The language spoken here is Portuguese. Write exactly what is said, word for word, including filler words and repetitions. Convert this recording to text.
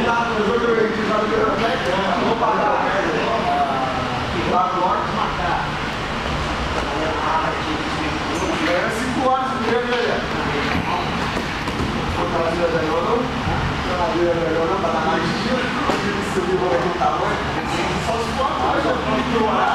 Vou pagar. É cinco horas e meia, né? Vou trazer a melhor, trazer a melhor, para dar mais dias. Se eu vou levantar, só se for mais,